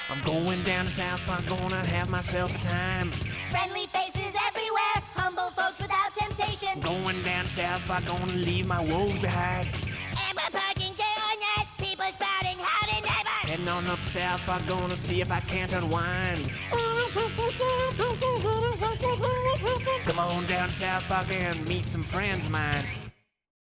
I'm going down to South Park, gonna have myself a time. Friendly faces everywhere, humble folks without temptation. Going down to South Park, gonna leave my woes behind. And we're parking J-O-Net, people spouting howdy neighbor. Heading on up South Park, gonna see if I can't unwind. Come on down to South Park and meet some friends of mine.